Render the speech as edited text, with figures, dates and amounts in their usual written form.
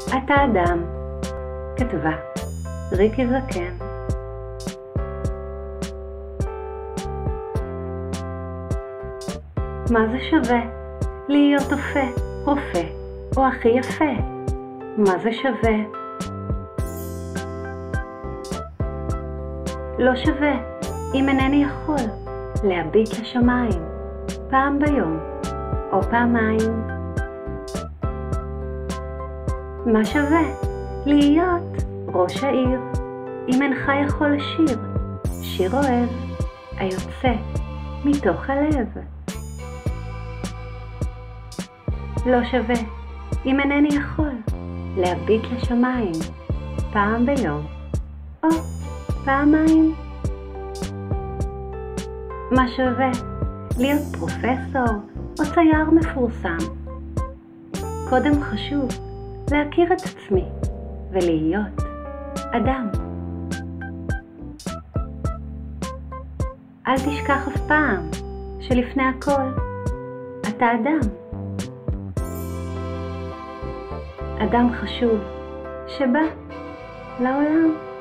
אתה אדם. כתבה ריקי זקן. מה זה שווה להיות רופא או הכי יפה? מה זה שווה? לא שווה אם אינני יכול להביט לשמיים פעם ביום או פעמיים. מה שווה להיות ראש העיר אם אינך יכול לשיר שיר אוהב היוצא מתוך הלב? לא שווה אם אינני יכול להביט לשמיים פעם ביום או פעמיים. מה שווה להיות פרופסור או צייר מפורסם? קודם חשוב להכיר את עצמי ולהיות אדם. אל תשכח אף פעם שלפני הכל אתה אדם. אדם חשוב שבא לעולם.